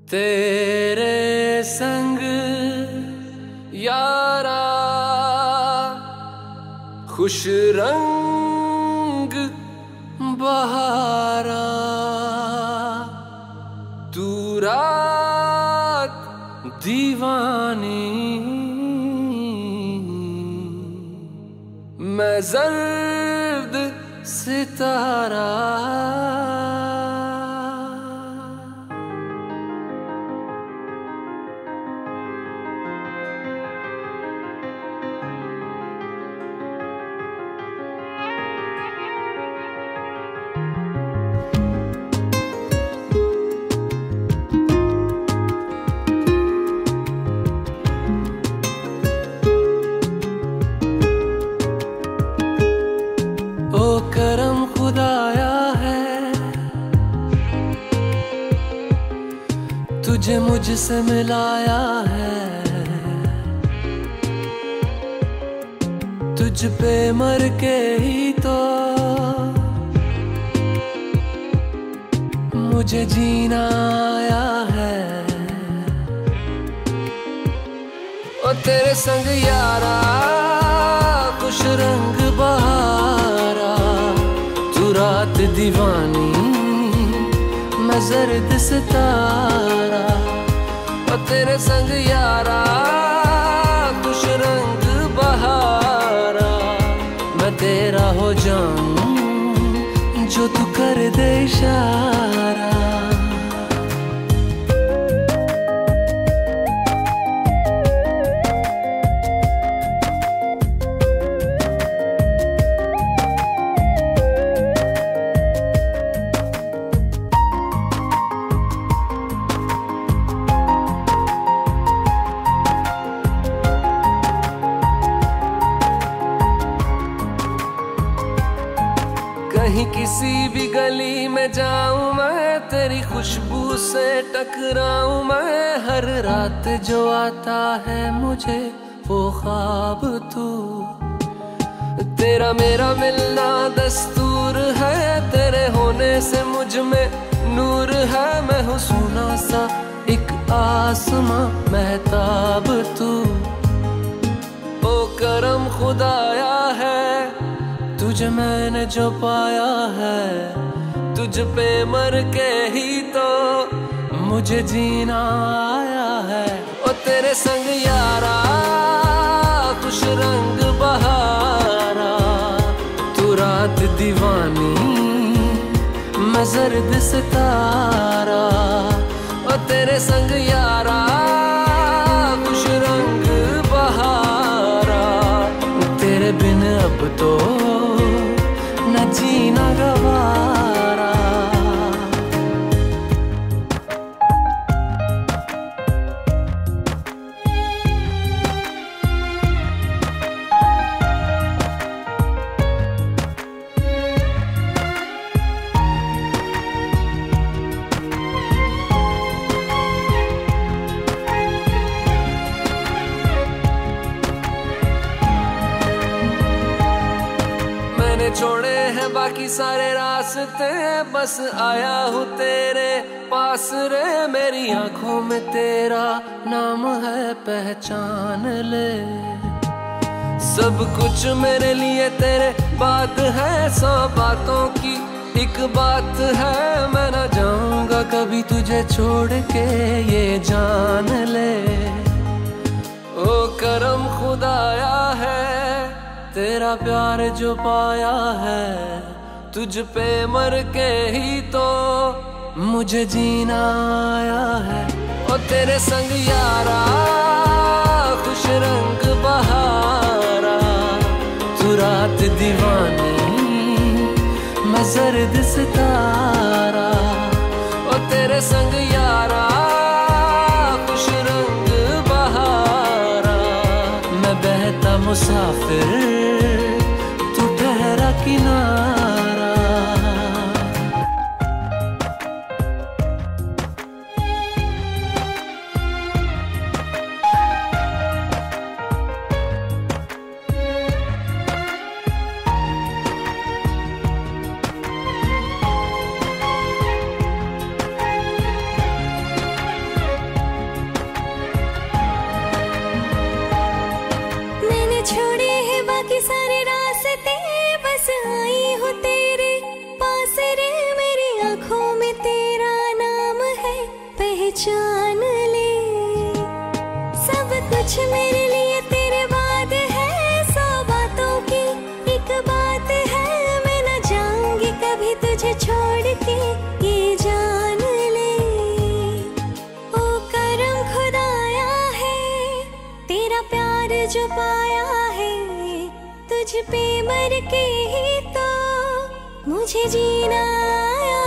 तेरे संग यारा खुश रंग बहारा, तू रात दीवानी, मैं जर्द सितारा। करम खुदाया है तुझे मुझसे मिलाया है, तुझ पे मर के ही तो मुझे जीना आया है। ओ तेरे संग यारा खुश रंग बहारा, तू रात दीवानी, मैं जर्द सितारा। और तेरे संग यारा खुश रंग बहारा, मैं तेरा हो जाऊं जो तू कर दे इशारा। कहीं किसी भी गली में जाऊं मैं, तेरी खुशबू से टकराऊं मैं, हर रात जो आता है मुझे वो ख्वाब तू। तेरा मेरा मिलना दस्तूर है, तेरे होने से मुझ में नूर है, मैं हूँ सोना सा एक आसमां महताब तू। ओ करम खुदाया है तुझे मैंने जो पाया है, तुझ पे मर के ही तो मुझे जीना आया है। ओ तेरे संग यारा खुश रंग बहारा, तू रात दीवानी, मैं जर्द सितारा। ओ तेरे संग यारा खुश रंग बहारा, तेरे बिन अब तो न जीना गवारा। मैंने छोड़े हैं बाकी सारे रास्ते, बस आया हूँ तेरे पास रे। मेरी आंखों में तेरा नाम है पहचान ले, सब कुछ मेरे लिए तेरे बात है, 100 बातों की एक बात है, मैं ना जाऊंगा कभी तुझे छोड़ के ये जान ले। ओ करम खुदाया है तेरा प्यार जो पाया है, तुझ पे मर के ही तो मुझे जीना आया है। और तेरे संग यारा खुश रंग बहारा, तू रात दीवानी, मैं जर्द सितारा। और तेरे संग यारा खुश रंग बहारा, मैं बहता मुसाफिर, तू ठहरा किनारा। जो पाया है तुझ पे मर के ही तो मुझे जीना आया